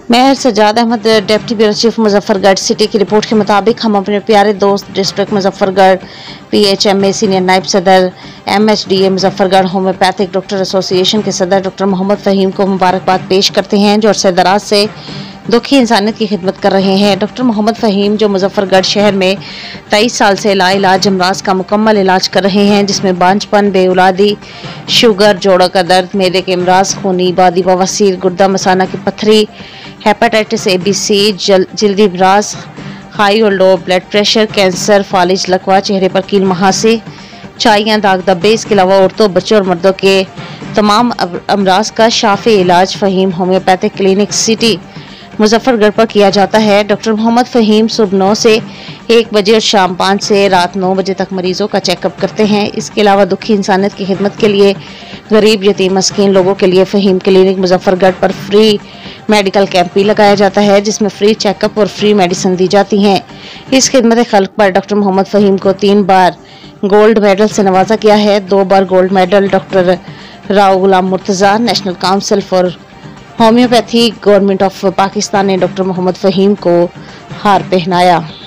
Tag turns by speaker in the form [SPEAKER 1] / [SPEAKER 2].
[SPEAKER 1] Mayor Sajjad Ahmed deputy bureau chief Muzaffargarh city की report के मुताबिक हम अपने प्यारे दोस्त डिस्ट्रिक्ट मुजफ्फरगढ़ PHMA सीनियर नायब सदर MHDA Muzaffargarh homeopathic doctor association के सदर डॉक्टर मोहम्मद फ़हीम को मुबारकबाद पेश करते हैं जो अरसे दराज से दुखी इंसानियत की खिदमत कर रहे हैं। डॉक्टर मोहम्मद फ़हीम जो मुजफ्फरगढ़ शहर में 23 साल से लाइलाज अमराज का मुकम्मल इलाज कर रहे हैं, जिसमें बांझपन, बेऔलादी, शुगर, जोड़ों का दर्द, मैदे के अमराज, खूनी बादी, बवासीर, गुर्दा मसाना की पत्थरी, हेपेटाइटिस ABC, जल्दी अमराज, हाई और लो ब्लड प्रेशर, कैंसर, फालिज, लकवा, चेहरे पर कील महासे, चाइयाँ, दाग धब्बे, इसके अलावा औरतों, बच्चों और मर्दों के तमाम अमराज का शाफी इलाज Faheem homeopathic clinic city Muzaffargarh पर किया जाता है। डॉक्टर मोहम्मद फ़हीम सुबह 9 से 1 बजे और शाम 5 से रात 9 बजे तक मरीजों का चेकअप करते हैं। इसके अलावा दुखी इंसानियत की खिदमत के लिए गरीब, यतीम, मस्कीन लोगों के लिए फ़हीम क्लिनिक मुजफ्फरगढ़ पर फ्री मेडिकल कैंप भी लगाया जाता है, जिसमें फ्री चेकअप और फ्री मेडिसिन दी जाती हैं। इस खिदमत खल्क पर डॉक्टर मोहम्मद फ़हीम को 3 बार गोल्ड मेडल से नवाजा गया है। 2 बार gold medal doctor Rao Ghulam Murtaza national council for homeopathy government of Pakistan ने डॉक्टर मोहम्मद फ़हीम को हार पहनाया।